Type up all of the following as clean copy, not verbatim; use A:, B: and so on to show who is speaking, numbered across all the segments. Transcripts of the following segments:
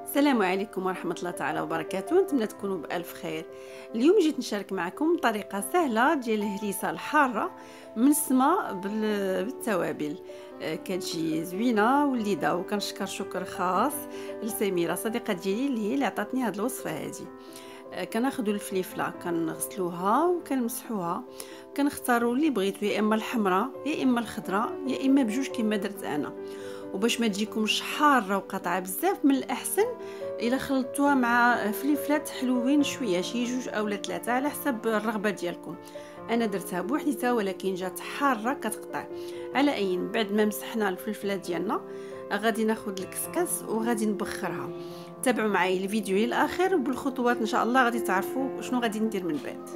A: السلام عليكم ورحمة الله تعالى وبركاته. نتمنى تكونوا بألف خير. اليوم جيت نشارك معكم طريقة سهلة ديال الهريسة الحارة من السما بالتوابل. كتجي زوينة وليدة، وكنشكر شكر خاص لسميرة صديقة ديالي اللي هي اللي عطاتني هاد الوصفة هذه. كناخذوا الفليفله كنغسلوها وكنمسحوها، كنختاروا اللي بغيتو، يا اما الحمراء يا اما الخضراء يا اما بجوج كما درت انا. وباش ما تجيكمش حاره وقطعه بزاف، من الاحسن الا خلطتوها مع فليفلات حلوين شويه، شي جوج او ثلاثه على حسب الرغبه ديالكم. انا درتها بوحديتها ولكن جات حاره كتقطع. على اي، بعد ما مسحنا الفلفله ديالنا غادي ناخذ الكسكس وغادي نبخرها. تابعوا معايا الفيديو للاخر، وبالخطوات ان شاء الله غادي تعرفوا شنو غادي ندير من بعد.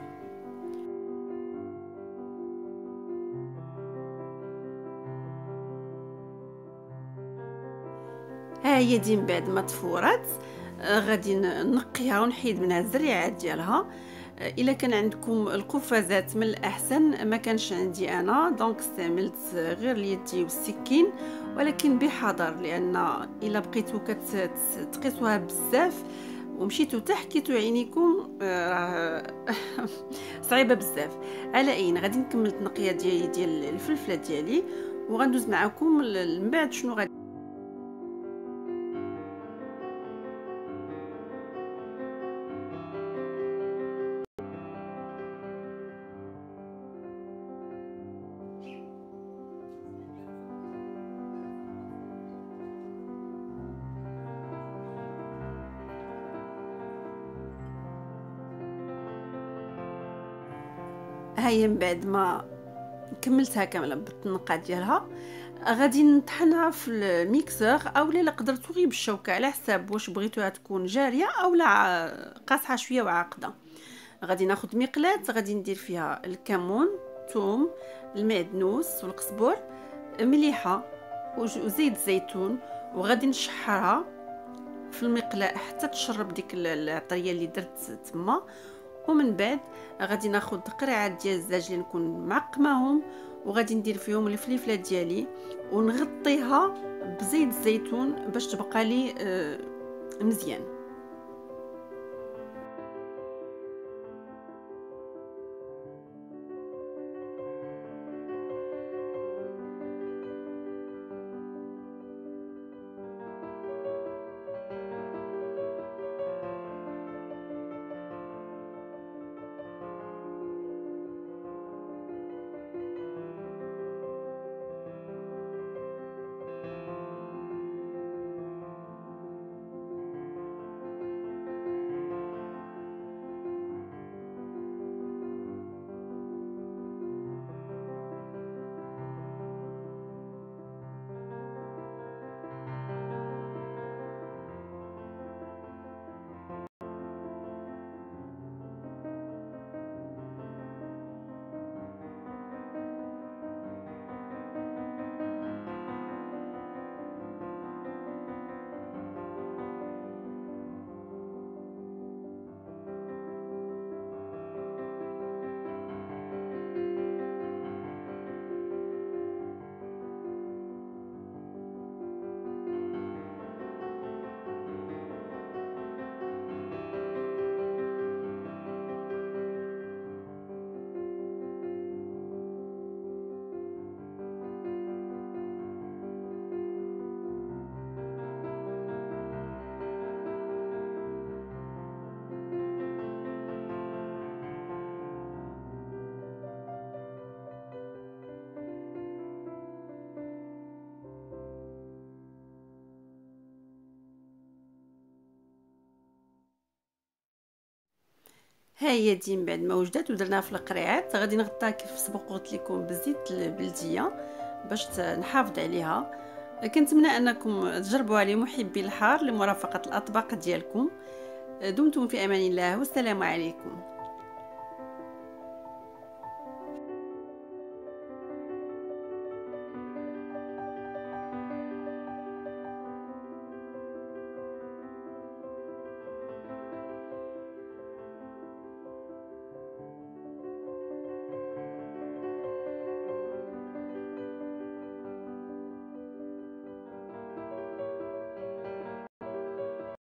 A: ها هي دي من بعد ما تفورات، غادي نقيها ونحيد منها الزريعات ديالها. الا كان عندكم القفازات من الاحسن، ما كانش عندي انا دونك استعملت غير اليدي والسكين، ولكن بحذر، لان الا بقيتو كتقيسوها بزاف ومشيتو تحكيتو عينيكم صعيبه بزاف. على اي، غادي نكمل التنقيه ديال الفلفله ديالي وغندوز معكم من بعد شنو غادي. هاي من بعد ما كملتها كامله بالتنقه ديالها، غادي نطحنها في الميكسور، او لا قدرتو غير بالشوكه على حساب واش بغيتوها تكون جاريه او لا قاصحه شويه وعاقده. غادي ناخذ مقلاة، غادي ندير فيها الكمون، ثوم، المعدنوس والقزبر، مليحه وزيت الزيتون، وغادي نشحرها في المقلاة حتى تشرب ديك العطريه اللي درت تما. ومن بعد غادي ناخذ قرعات ديال الزاج اللي نكون معقماهم، وغادي ندير فيهم الفليفله ديالي ونغطيها بزيت الزيتون باش تبقى لي مزيان. ها هي دي من بعد ما وجدت ودرناها في القريعات، غادي نغطيها كيف سبق قلت لكم بالزيت البلديه باش نحافظ عليها. كنتمنى انكم تجربوها لمحبي الحار لمرافقه الاطباق ديالكم. دمتم في امان الله والسلام عليكم.